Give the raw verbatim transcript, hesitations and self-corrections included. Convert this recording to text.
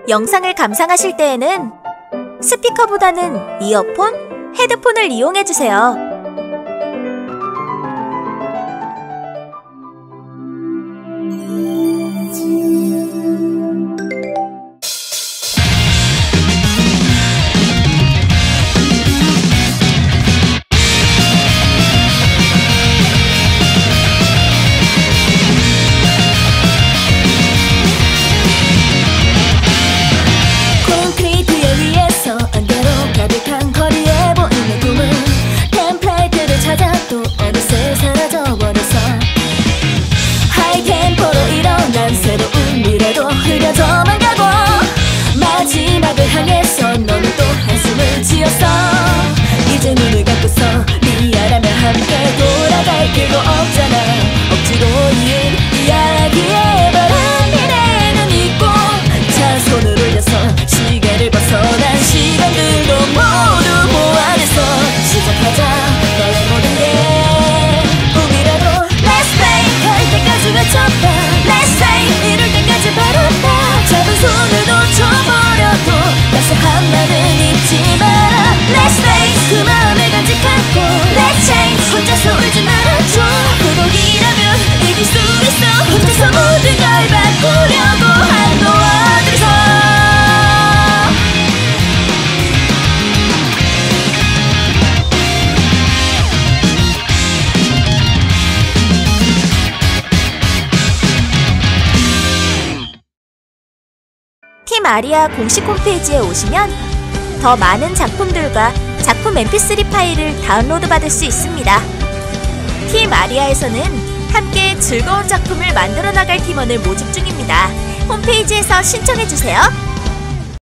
영상을 감상하실 때에는 스피커보다는 이어폰, 헤드폰을 이용해주세요. 새로운 미래도 흐려져만 가고 마지막을 향해서 너는 또 한숨을 지었어. 이제 눈을 감고서 미안하며 함께 돌아갈 길도 없잖아. 억지로 이은 이야기에 바른 미래는 있고 자 손을 올려서 시계를 벗어난 시간들도 모두 보완해서 시작하자 너의 모든 게 꿈이라도 Let's play 갈 때까지 외쳤다. Let's say 이룰 때까지 바란다. 잡은 손을 놓쳐버려도 다시 한 말은 잊지 마라. Let's face 그 마음을 간직하고 Let's change 혼자서 울지 말아줘. 구독이라면 이길 수 있어. 혼자서 모든 걸 바꾸려고 한도와들어서 팀 아리아 공식 홈페이지에 오시면 더 많은 작품들과 작품 엠피쓰리 파일을 다운로드 받을 수 있습니다. 팀 아리아에서는 함께 즐거운 작품을 만들어 나갈 팀원을 모집 중입니다. 홈페이지에서 신청해주세요.